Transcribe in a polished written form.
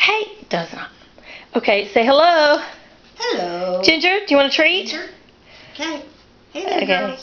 Hey, does not. Okay, say hello. Hello. Ginger, do you want a treat? Ginger? Okay. Hey there, Okay. girls.